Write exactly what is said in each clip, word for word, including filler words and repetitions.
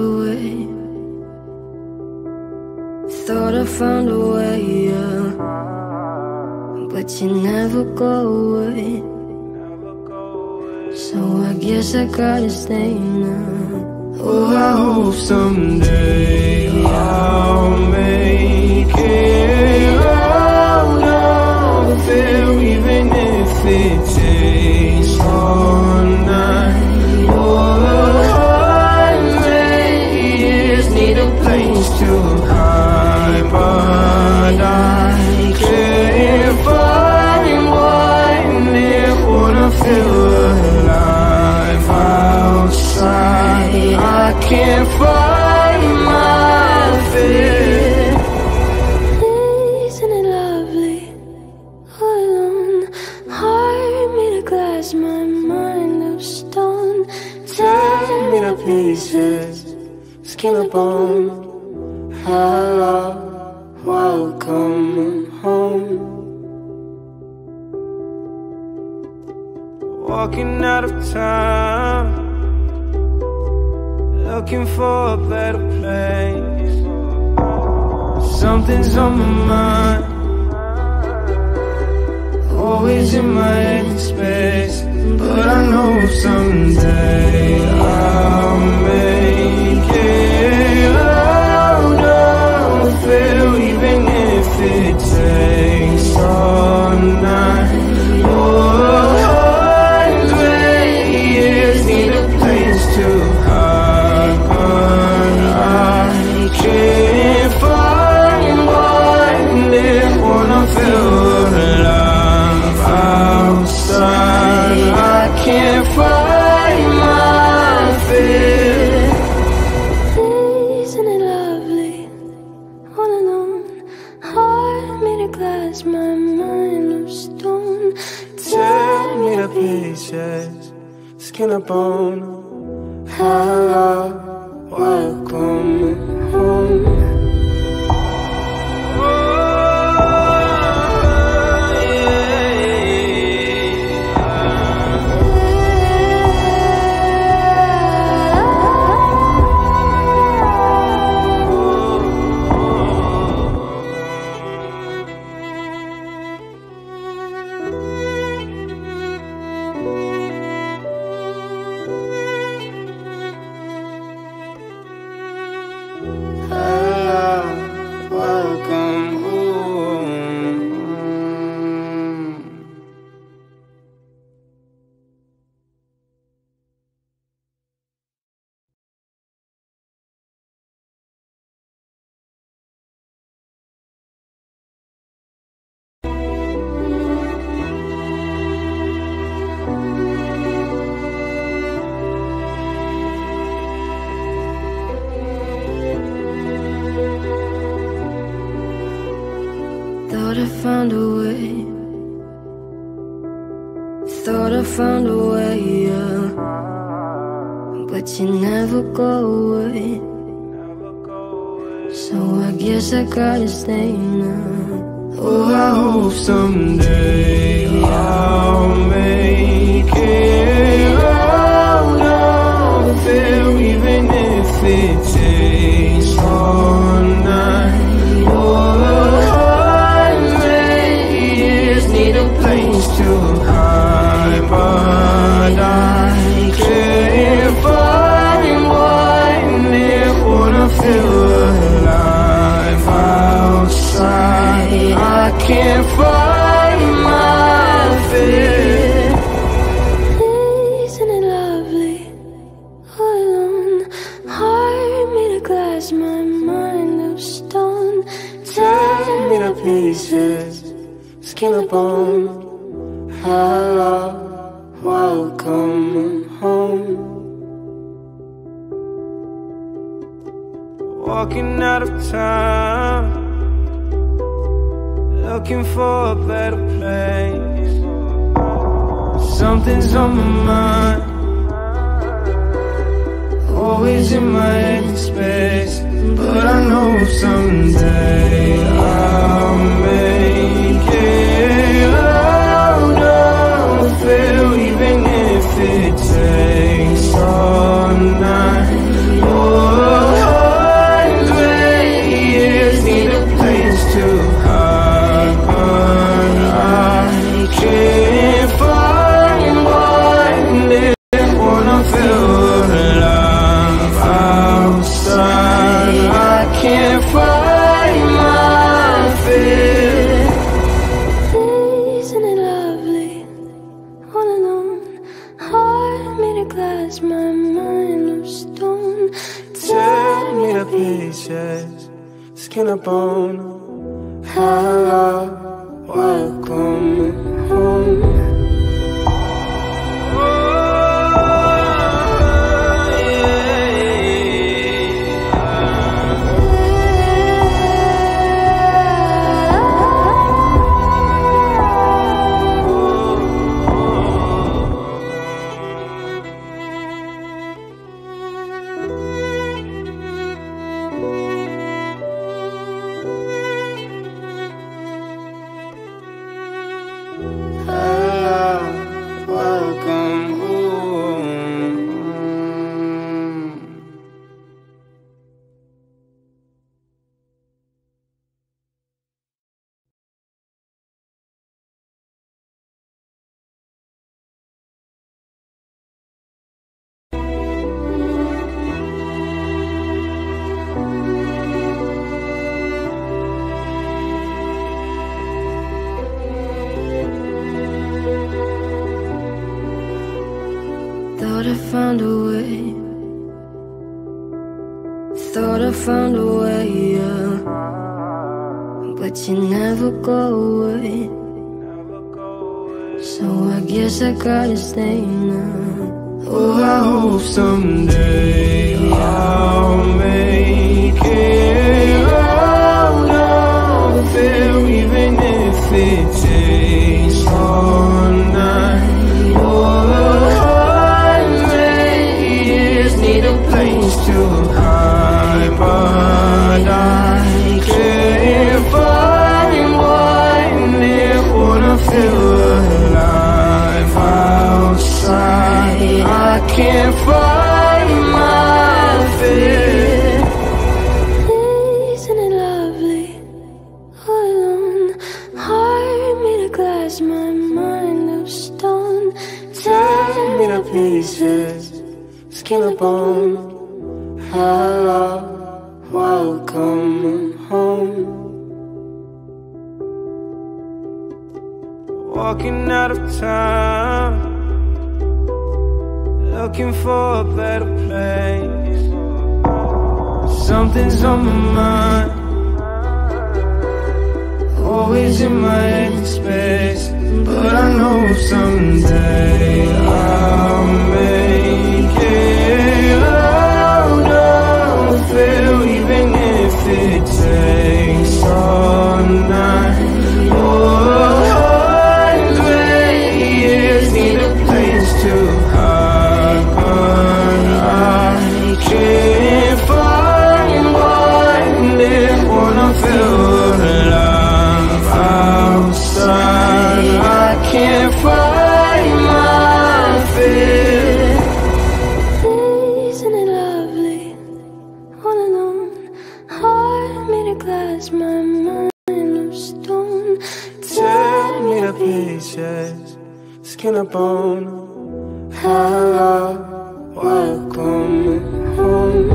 a way. Thought I found a way, yeah. But you never go away. So I guess I gotta stay now. Oh, I hope someday I'll make it out of here, even if it takes all night or a hundred years. Need a place to hide, but I can't find one there. Wanna feel alive outside. I can't find my fear. Isn't it lovely? All alone, heart made of glass, my mind of stone. Tear me to pieces, skin and bone. Hello, welcome home. Walking out of town, looking for a better place. Something's on my mind, always in my head space. But I know someday I'll make it out of here, even if it takes all night or a hundred years. Need a place to hide, but I can't find one there. Wanna feel alive outside. I can't find my fear. Isn't it lovely? All alone, heart made of glass, my mind of stone. Tear me to pieces, skin and bone. Hello, welcome home. Thought I found a way. Thought I found a way, yeah. But you never go away. So I guess I gotta stay now. Oh, I hope someday I'll make it out of here, even if it takes all night or a hundred years. Need a place to hide, but I can't find one there. Wanna feel alive outside. I can't find my fear. Isn't it lovely? All alone, heart made of glass, my mind of stone. Tear me to pieces, skin and bone. Hello, welcome home. Walking out of town, looking for a better place. Something's on my mind, always in my head space. But I know someday I'll make it out of here, even if it takes all night or pieces, skin and bone. Hello, welcome home. Thought I found a way. Thought I found a way, yeah. But you never go away. So I guess I gotta stay now. Oh, I hope someday I'll make it out of here, even if it takes all night. To hide, but I can't find one that wanna feel alive outside. I can't find my fear. Isn't it lovely? All alone, heart made of glass, my mind of stone. Tear me to pieces, skin and bone. Hello, welcome home. Walking out of town, looking for a better place. Something's on my mind, always in my headspace. But I know someday I'll make it out of here, even if it takes all night. Oh, hundred years, need a place to hide, but I can't find one that wanna feel alive outside. I can't find my fear. Isn't it lovely? All alone, heart made of glass, my mind of stone. Tear me to pieces, skin and bone. Hello, welcome home.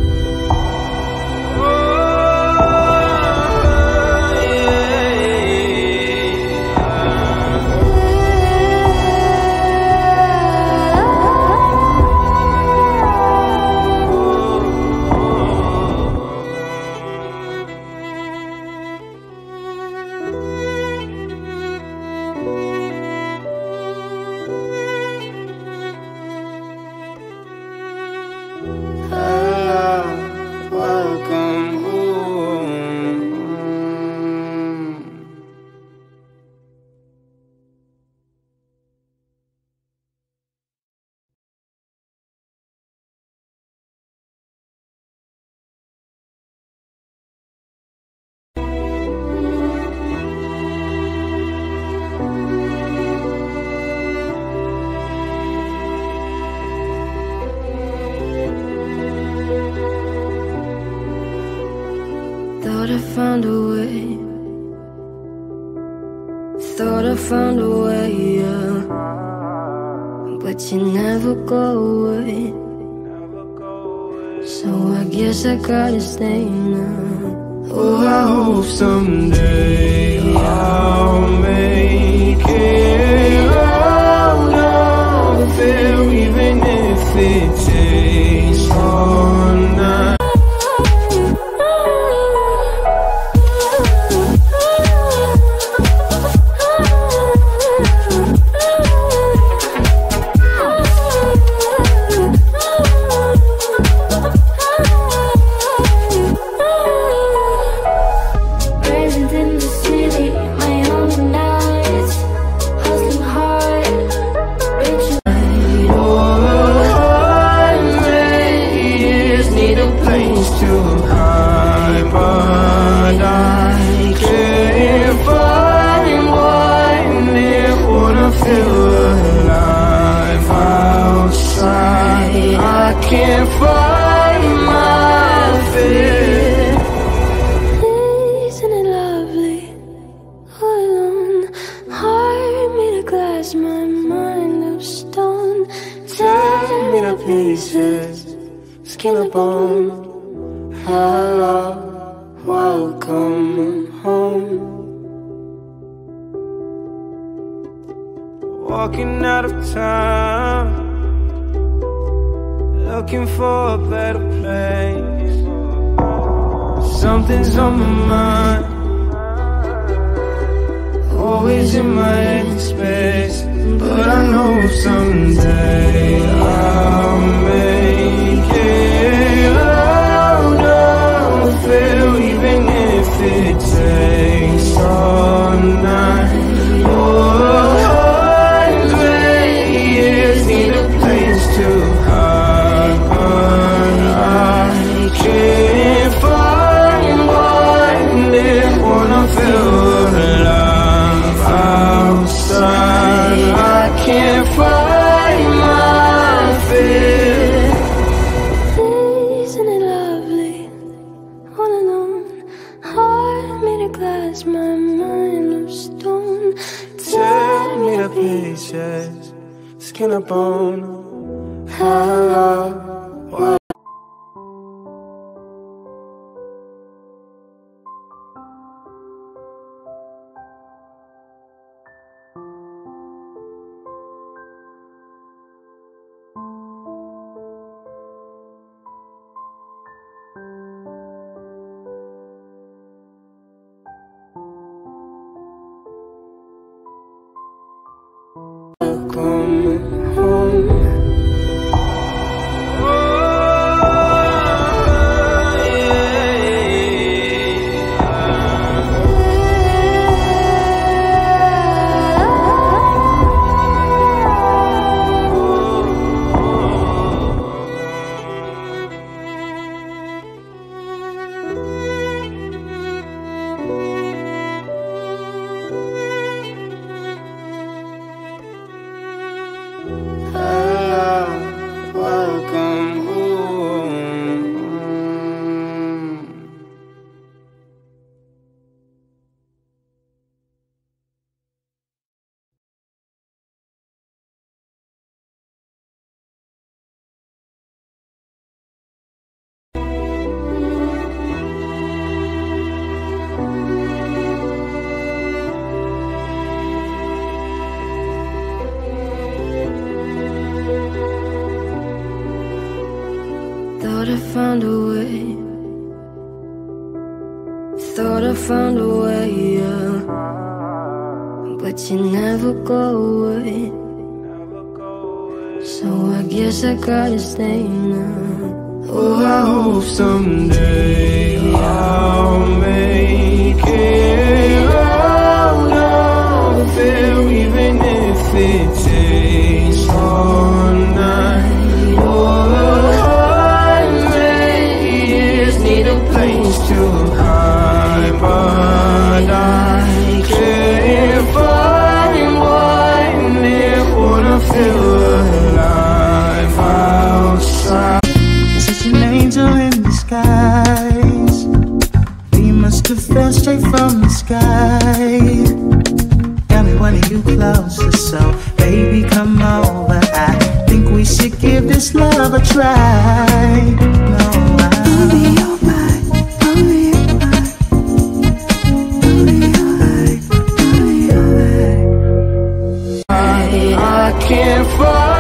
Thought I found a way. Thought I found a way, yeah. But you never go away. So I guess I gotta stay now. Oh, I hope someday I'll make it out of here, even if it takes all night. need a place to hide, but I can't find one that wanna feel alive outside. I can't find my fear. Isn't it lovely? All alone, heart made of glass, my mind of stone. Tear me to pieces, skin and bone. Hello, welcome home. Walking out of town, looking for a better place. Something's on my mind, always in my empty space. But I know someday I'll make it out of here, even if it takes all night or hundred years. Need a place to hide, but I can't find one that wanna feel alive outside. I can't find my fear. Isn't it lovely? All alone, heart made of glass, my mind of stone. Tear me to pieces, skin and bone. Hello, well. Welcome home. Thought I found a way. Thought I found a way, yeah. But you never go away. So I guess I gotta stay now. Oh, I hope someday I'll make it out of here, even if it takes all night or hundred years. Need a place to hide, but I can't find one that wanna feel alive outside. Such an angel in disguise. We must have fell straight from the sky. Got me wanting you closer, so baby come over. I think we should give this love a try. No, I'll be alright. I'll be alright. I'll be alright. I'll be alright. I, I can't find